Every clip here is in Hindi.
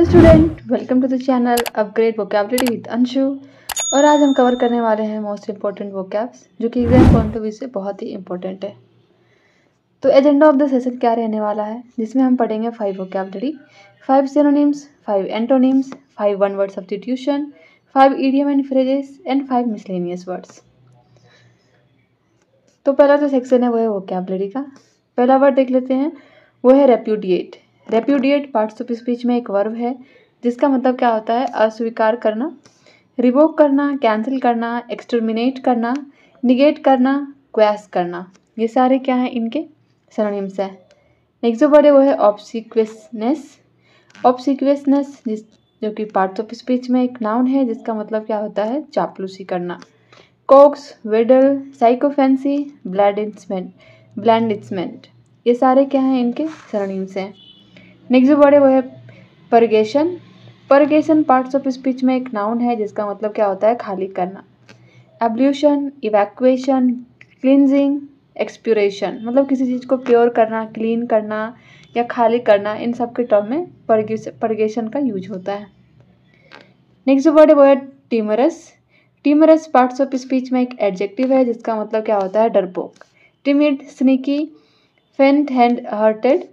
Hello student, welcome to the channel upgrade vocabulary with Anshu. और आज हम कवर करने वाले हैं मोस्ट इंपॉर्टेंट वोकैब्स जो कि एग्जाम पॉइंट ऑफ व्यू से बहुत ही इंपॉर्टेंट है। तो एजेंडा ऑफ द सेशन क्या रहने वाला है, जिसमें हम पढ़ेंगे 5 vocabulary, 5 synonyms, 5 antonyms, 5 one word substitution, 5 idiom and phrases and 5 miscellaneous words. तो पहला जो सेक्शन है वो है वोकैबुलरी का। पहला वर्ड देख लेते हैं, वो है repudiate. Repudiate parts of speech में एक वर्ब है जिसका मतलब क्या होता है, अस्वीकार करना, रिवोक करना, कैंसिल करना, एक्सटर्मिनेट करना, निगेट करना, क्वैश करना। ये सारे क्या हैं, इनके सिनोनिम्स हैं। नेक्स्ट जो वर्ड है वो है ऑब्सिक्वसनेस। ऑब्सिक्वसनेस जो कि पार्ट्स ऑफ स्पीच में एक नाउन है जिसका मतलब क्या होता है, चापलूसी करना। कोक्स, विडल, साइकोफेंसी, ब्लैंडिसमेंट, ये सारे क्या हैं, इनके सिनोनिम्स हैं। नेक्स्ट जो वर्ड है वो है purgation. Purgation parts of speech में एक नाउन है जिसका मतलब क्या होता है, खाली करना। एब्ल्यूशन, इवैक्यूएशन, क्लींजिंग, एक्सप्यूरेशन, मतलब किसी चीज़ को प्योर करना, क्लीन करना या खाली करना, इन सब के टर्म में परगेशन का यूज होता है। नेक्स्ट जो वर्ड है वो है timorous. Timorous parts of speech में एक एडजेक्टिव है जिसका मतलब क्या होता है, डरपोक। Timid, sneaky, faint hand hearted,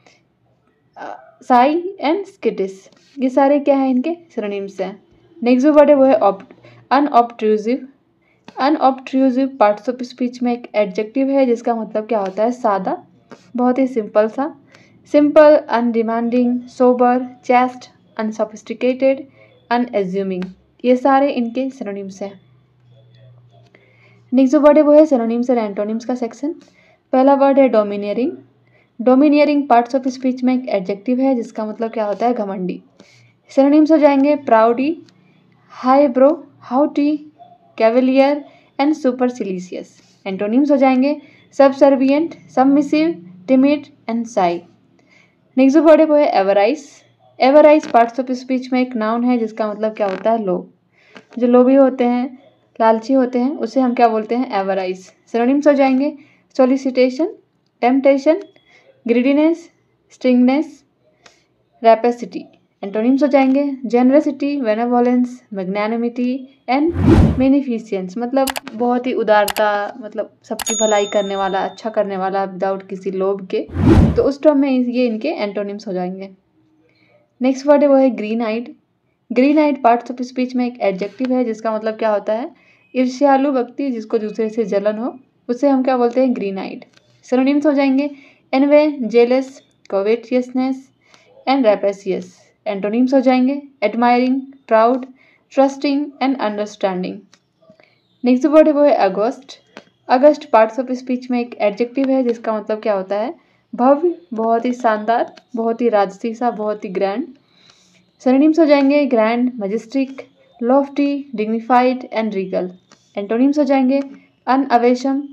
shy and skittish, ये सारे क्या है, इनके सिनोनिम्स हैं। नेक्स्ट जो वर्ड है वो है unobtrusive. Unobtrusive parts of speech में एक एडजेक्टिव है जिसका मतलब क्या होता है, सादा, बहुत ही सिंपल सा। Simple, undemanding, sober, chaste, unsophisticated, unassuming, ये सारे इनके सिनोनिम्स हैं। नेक्स्ट जो वर्ड है वो है सिनोनिम्स और एंटोनिम्स का सेक्शन। पहला वर्ड है domineering. Domineering parts of speech में एक एडजेक्टिव है जिसका मतलब क्या होता है, घमंडी। सिनोनिम्स हो जाएंगे proudy, highbrow, haughty, cavalier and supercilious. Antonyms हो जाएंगे subservient, submissive, timid and shy. Next जो वर्ड है वो है avarice. Avarice parts of speech में एक नाउन है जिसका मतलब क्या होता है, लोभ। जो लोभी होते हैं, लालची होते हैं, उसे हम क्या बोलते हैं, एवराइज। सिनोनिम्स हो जाएंगे solicitation, temptation, greediness, stinginess, rapacity. Antonyms हो जाएंगे generosity, benevolence, magnanimity and beneficence, मतलब बहुत ही उदारता, मतलब सबकी भलाई करने वाला, अच्छा करने वाला विदाउट किसी लोभ के। तो उस टर्म में ये इनके एंटोनिम्स हो जाएंगे। नेक्स्ट वर्ड है वो है green eyed. Green eyed parts of speech में एक एडजेक्टिव है जिसका मतलब क्या होता है, ईर्ष्यालु व्यक्ति, जिसको दूसरे से जलन हो, उसे हम क्या बोलते हैं, ग्रीन आइड। सिनोनिम्स हो जाएंगे envy, jealous, covetousness and rapacious. Antonyms हो जाएंगे admiring, proud, trusting and understanding. Next word है वो है august. August parts of speech में एक एडजेक्टिव है जिसका मतलब क्या होता है, भव्य, बहुत ही शानदार, बहुत ही राजसी सा, बहुत ही ग्रैंड। सिनोनिम्स हो जाएंगे grand, majestic, lofty, dignified and regal. Antonyms हो जाएंगे अनअवेशम,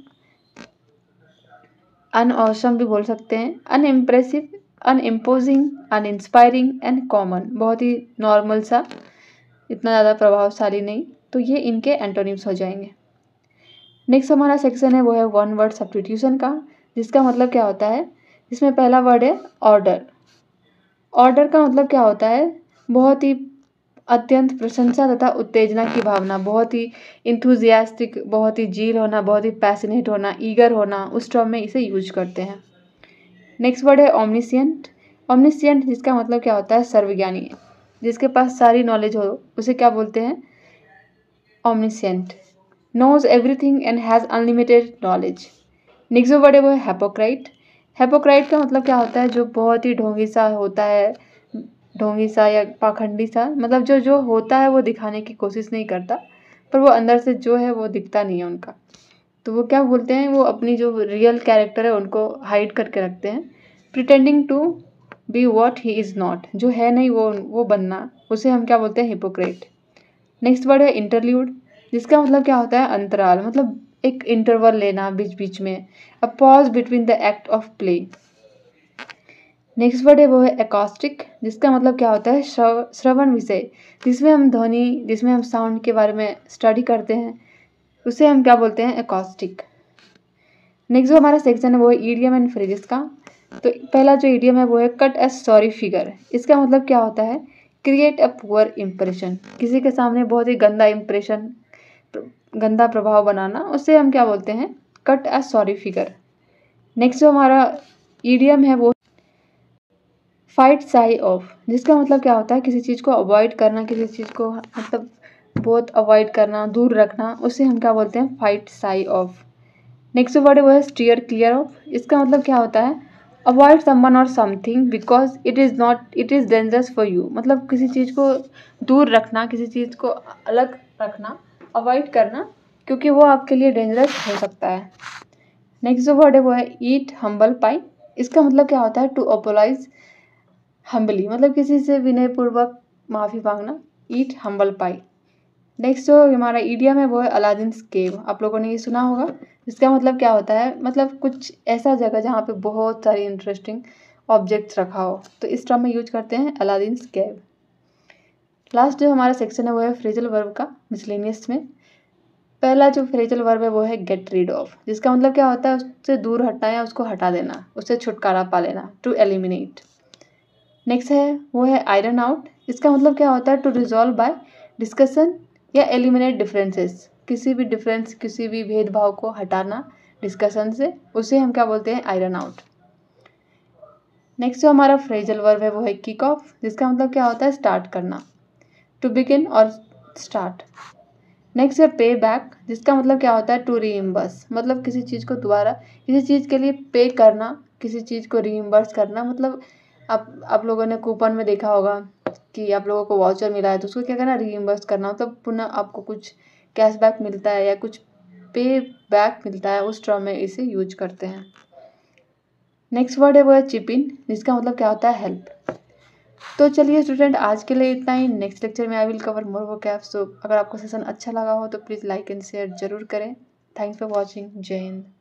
अनऑसम भी बोल सकते हैं, unimpressive, unimposing, uninspiring and common, बहुत ही नॉर्मल सा, इतना ज़्यादा प्रभावशाली नहीं। तो ये इनके एंटोनिम्स हो जाएंगे। नेक्स्ट हमारा सेक्शन है वो है वन वर्ड सब्स्टिट्यूशन का, जिसका मतलब क्या होता है, इसमें पहला वर्ड है ऑर्डर। ऑर्डर का मतलब क्या होता है, बहुत ही अत्यंत प्रशंसा तथा उत्तेजना की भावना, बहुत ही इंथुजियास्टिक, बहुत ही जील होना, बहुत ही पैशनेट होना, ईगर होना, उस टर्म में इसे यूज करते हैं। नेक्स्ट वर्ड है ओमनिशिएंट। ओमनिशिएंट जिसका मतलब क्या होता है, सर्वज्ञानी, जिसके पास सारी नॉलेज हो, उसे क्या बोलते हैं, omniscient. Knows everything and has unlimited knowledge. Next word है वो है हैपोक्राइट। हैपोक्राइट का मतलब क्या होता है, जो बहुत ही ढोंगी सा होता है, ढोंगी सा या पाखंडी सा, मतलब जो जो होता है वो दिखाने की कोशिश नहीं करता, पर वो अंदर से जो है वो दिखता नहीं है उनका। तो वो क्या बोलते हैं, वो अपनी जो रियल कैरेक्टर है उनको हाइड करके रखते हैं। Pretending to be what he is not, जो है नहीं वो बनना, उसे हम क्या बोलते हैं, हिपोक्रेट। नेक्स्ट वर्ड है इंटरल्यूड, जिसका मतलब क्या होता है, अंतराल, मतलब एक इंटरवल लेना बीच बीच में, a pause between the act of play. Next word है वो है एकॉस्टिक, जिसका मतलब क्या होता है, श्रवण विषय, जिसमें हम ध्वनि, जिसमें हम साउंड के बारे में स्टडी करते हैं, उसे हम क्या बोलते हैं, एकॉस्टिक। नेक्स्ट जो हमारा सेक्शन है वो है ईडियम एंड फ्रेजेस का। तो पहला जो ईडियम है वो है कट ए सॉरी फिगर। इसका मतलब क्या होता है क्रिएट अ पुअर इम्प्रेशन, किसी के सामने बहुत ही गंदा इम्प्रेशन, गंदा प्रभाव बनाना, उससे हम क्या बोलते हैं, cut a sorry figure. Next जो हमारा ईडियम है वो फाइट साई ऑफ, जिसका मतलब क्या होता है, किसी चीज़ को अवॉइड करना, किसी चीज़ को मतलब बहुत अवॉइड करना, दूर रखना, उसे हम क्या बोलते हैं, फाइट साई ऑफ। नेक्स्ट जो वर्ड है वो है स्टीयर क्लियर ऑफ, इसका मतलब क्या होता है, अवॉइड समवन और something because it is dangerous for you, मतलब किसी चीज़ को दूर रखना, किसी चीज़ को अलग रखना, अवॉइड करना, क्योंकि वो आपके लिए डेंजरस हो सकता है। नेक्स्ट जो वर्ड है वो है ईट हम्बल पाई, इसका मतलब क्या होता है, टू अपोलाइज हम्बली, मतलब किसी से विनयपूर्वक माफ़ी मांगना, ईट हम्बल पाई। नेक्स्ट जो हमारा ईडियम है वो है अलादीन्स केव, आप लोगों ने ये सुना होगा, इसका मतलब क्या होता है, मतलब कुछ ऐसा जगह जहाँ पे बहुत सारी इंटरेस्टिंग ऑब्जेक्ट्स रखा हो, तो इस टर्म में यूज करते हैं अलादीन्स केव। लास्ट जो हमारा सेक्शन है वो है फ्रेजल वर्ब का मिसलेनियस में। पहला जो फ्रेजल वर्ब है वो है गेट रीड ऑफ, जिसका मतलब क्या होता है, उससे दूर हटना या उसको हटा देना, उससे छुटकारा पा लेना, टू एलिमिनेट। नेक्स्ट है वो है आयरन आउट, इसका मतलब क्या होता है, टू रिजॉल्व बाय डिस्कशन या एलिमिनेट डिफरेंसेस, किसी भी डिफरेंस, किसी भी भेदभाव को हटाना डिस्कशन से, उसे हम क्या बोलते हैं, आयरन आउट। नेक्स्ट जो हमारा फ्रेजल वर्ब है वो है किक ऑफ, जिसका मतलब क्या होता है, स्टार्ट करना, टू बिगिन और स्टार्ट। नेक्स्ट है पे बैक, जिसका मतलब क्या होता है, टू रीइम्बर्स, मतलब किसी चीज़ को दोबारा, किसी चीज़ के लिए पे करना, किसी चीज़ को रीइम्बर्स करना, मतलब आप लोगों ने कूपन में देखा होगा कि आप लोगों को वाउचर मिला है, तो उसको क्या करना, रीइम्बर्स करना, मतलब पुनः आपको कुछ कैशबैक मिलता है या कुछ पे बैक मिलता है, उस टर्म में इसे यूज करते हैं। नेक्स्ट वर्ड है वो है चिप इन, जिसका मतलब क्या होता है, हेल्प। तो चलिए स्टूडेंट, आज के लिए इतना ही। नेक्स्ट लेक्चर में I will cover more vocab. So अगर आपको सेशन अच्छा लगा हो तो प्लीज़ लाइक एंड शेयर जरूर करें। Thanks for watching. Jai Hind.